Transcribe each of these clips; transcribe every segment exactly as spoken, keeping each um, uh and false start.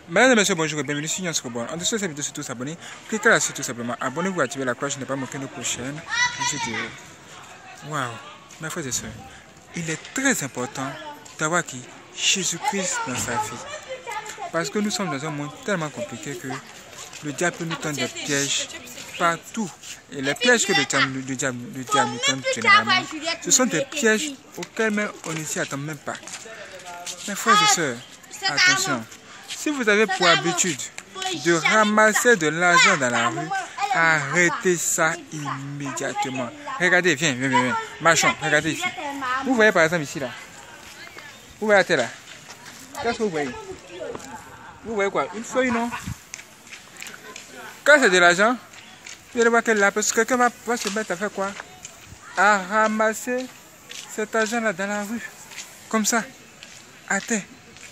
Mesdames et messieurs, bonjour et bienvenue sur Nyanscobon. En dessous de cette vidéo, surtout s'abonner. Cliquez là-dessus tout simplement. Abonnez-vous, activez la cloche, ne pas manquer nos prochaines vidéos. Waouh, mes frères et sœurs, il est très important d'avoir qui Jésus-Christ dans sa vie. Parce que nous sommes dans un monde tellement compliqué que le diable nous tend des pièges partout. Et les pièges que le diable, le diable, le diable nous tend généralement, ce sont des pièges auxquels même on ne s'y attend même pas. Mes frères et sœurs, attention. Si vous avez pour habitude de ramasser de l'argent dans la rue, arrêtez ça immédiatement. Regardez, viens, viens, viens, viens. Marchons, regardez ici. Vous voyez par exemple ici là. Vous voyez la terre là. Qu'est-ce que vous voyez? Vous voyez quoi? Une feuille, non? Quand c'est de l'argent, vous allez voir que là, parce que quelqu'un va, va se mettre à faire quoi? À ramasser cet argent là dans la rue. Comme ça. À terre.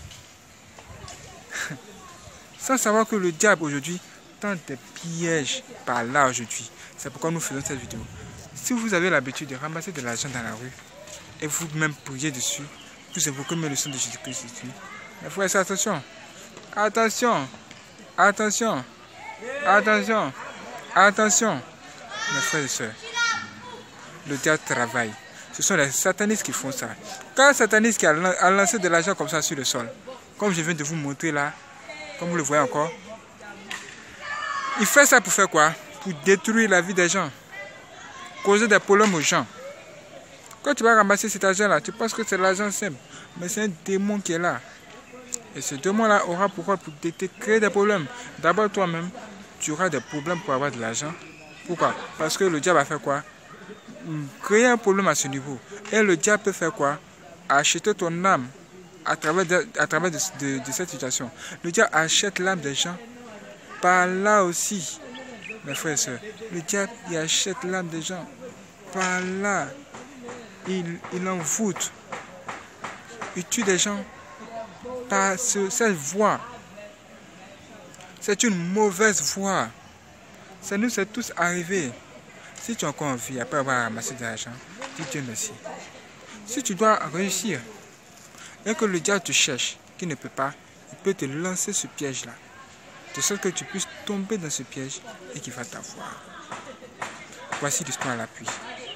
Sans savoir que le diable aujourd'hui tend des pièges par là aujourd'hui. C'est pourquoi nous faisons cette vidéo. Si vous avez l'habitude de ramasser de l'argent dans la rue et vous-même priez dessus, vous évoquez même le sang de Jésus-Christ dessus. Il faut faire attention. Attention. Attention. Attention. Attention. Mes frères et sœurs, le diable travaille. Ce sont les satanistes qui font ça. Quand un sataniste qui a lancé de l'argent comme ça sur le sol, comme je viens de vous montrer là, comme vous le voyez encore, il fait ça pour faire quoi? Pour détruire la vie des gens, causer des problèmes aux gens. Quand tu vas ramasser cet argent-là, tu penses que c'est l'argent simple, mais c'est un démon qui est là. Et ce démon-là aura pour quoi? Pour te créer des problèmes. D'abord toi-même, tu auras des problèmes pour avoir de l'argent. Pourquoi? Parce que le diable va faire quoi? Créer un problème à ce niveau. Et le diable peut faire quoi? Acheter ton âme. À travers, de, à travers de, de, de cette situation. Le diable achète l'âme des gens par là aussi. Mes frères et sœurs, le diable il achète l'âme des gens par là. Il, il envoûte. Il tue des gens par ce, cette voie. C'est une mauvaise voie. Ça nous est tous arrivé. Si tu es encore en vie après avoir ramassé de l'argent, dis Dieu merci. Si tu dois réussir, et que le diable te cherche, qui ne peut pas, il peut te lancer ce piège-là. De sorte que tu puisses tomber dans ce piège et qu'il va t'avoir. Voici l'histoire à l'appui.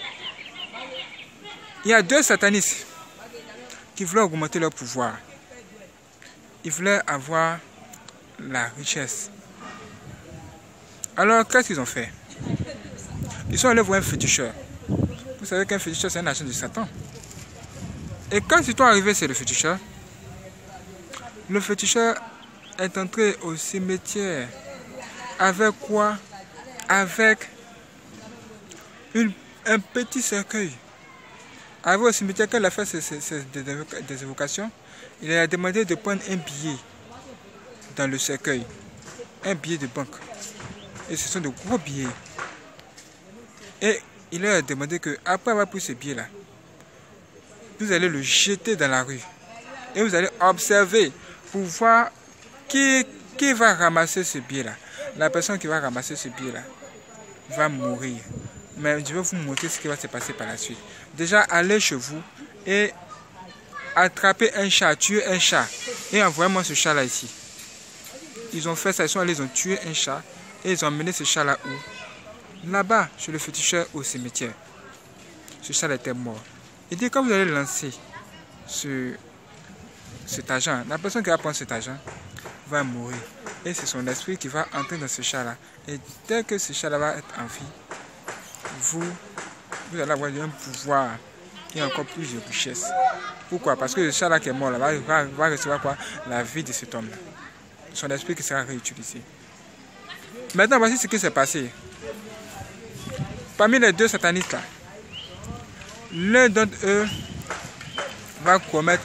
Il y a deux satanistes qui voulaient augmenter leur pouvoir. Ils voulaient avoir la richesse. Alors, qu'est-ce qu'ils ont fait? Ils sont allés voir un féticheur. Vous savez qu'un féticheur, c'est un agent de Satan. Et quand ils sont arrivés, c'est le féticheur. Le féticheur est entré au cimetière. Avec quoi? Avec une, un petit cercueil. Arrivé au cimetière, quand il a fait ses, ses, ses, des, des évocations, il a demandé de prendre un billet dans le cercueil. Un billet de banque. Et ce sont de gros billets. Et il leur a demandé que, après avoir pris ce billet-là, vous allez le jeter dans la rue. Et vous allez observer pour voir qui, qui va ramasser ce billet-là. La personne qui va ramasser ce billet-là va mourir. Mais je vais vous montrer ce qui va se passer par la suite. Déjà, allez chez vous et attrapez un chat, tuez un chat. Et envoyez-moi ce chat-là ici. Ils ont fait ça, ils sont allés, ils ont tué un chat. Et ils ont emmené ce chat-là où? Là-bas, chez le féticheur au cimetière. Ce chat était mort. Il dit, quand vous allez lancer ce, cet argent, la personne qui va prendre cet argent va mourir. Et c'est son esprit qui va entrer dans ce chat-là. Et dès que ce chat-là va être en vie, vous, vous allez avoir un pouvoir et encore plus de richesse. Pourquoi? Parce que le chat-là qui est mort, là, va, va, va recevoir quoi? La vie de cet homme-là. Son esprit qui sera réutilisé. Maintenant, voici ce qui s'est passé. Parmi les deux satanistes, là, l'un d'entre eux va commettre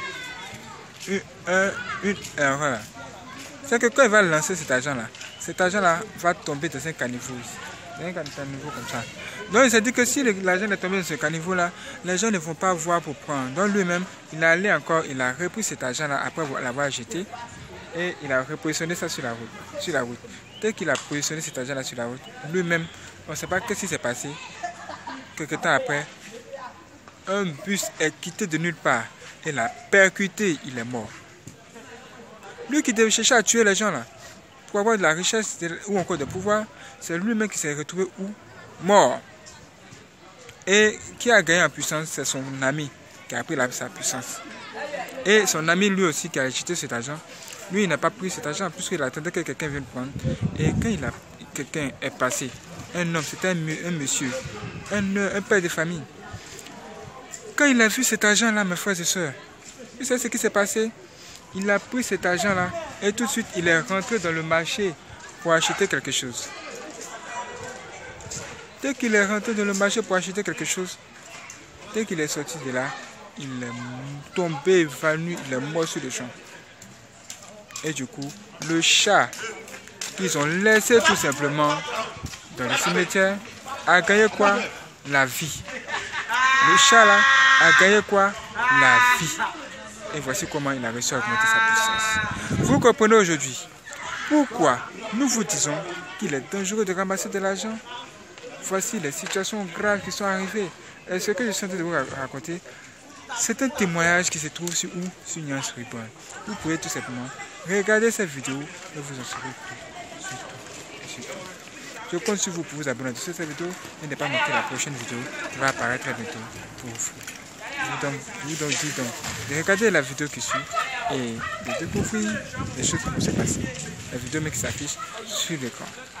une, une, une erreur. C'est que quand il va lancer cet argent-là, cet argent-là va tomber dans un caniveau. Dans un caniveau comme ça. Donc il s'est dit que si l'argent est tombé dans ce caniveau-là, les gens ne vont pas voir pour prendre. Donc lui-même, il a allé encore, il a repris cet argent-là après l'avoir jeté. Et il a repositionné ça sur la route. Sur la route. Dès qu'il a positionné cet argent-là sur la route, lui-même, on ne sait pas ce qui s'est passé. Quelque temps après, un bus est quitté de nulle part et l'a percuté, il est mort. Lui qui devait chercher à tuer les gens là, pour avoir de la richesse ou encore de pouvoir, c'est lui-même qui s'est retrouvé où? Mort. Et qui a gagné en puissance, c'est son ami qui a pris la, sa puissance. Et son ami lui aussi qui a acheté cet argent, lui il n'a pas pris cet argent puisqu'il attendait que quelqu'un vienne prendre. Et quand il a, quelqu'un est passé, un homme, c'était un, un monsieur, un, un père de famille. Quand il a vu cet argent-là, mes frères et sœurs, vous savez ce qui s'est passé? Il a pris cet argent-là et tout de suite il est rentré dans le marché pour acheter quelque chose. Dès qu'il est rentré dans le marché pour acheter quelque chose, dès qu'il est sorti de là, il est tombé, évanoui, il est mort sur le champ. Et du coup, le chat qu'ils ont laissé tout simplement dans le cimetière a gagné quoi? La vie. Le chat là a gagné quoi? La vie. Et voici comment il a réussi à augmenter sa puissance. Vous comprenez aujourd'hui pourquoi nous vous disons qu'il est dangereux de ramasser de l'argent? Voici les situations graves qui sont arrivées. Et ce que je suis en train de vous raconter, c'est un témoignage qui se trouve sur où? Sur Nyans Reborn. Vous pouvez tout simplement regarder cette vidéo et vous en saurez plus sur tout, sur tout. Je compte sur vous pour vous abonner à cette vidéo et ne pas manquer la prochaine vidéo qui va apparaître très bientôt pour vous. Je vous, donne, je vous donne, dis donc de regarder la vidéo qui suit et de découvrir les choses qui vont se passer. La vidéo qui s'affiche sur l'écran.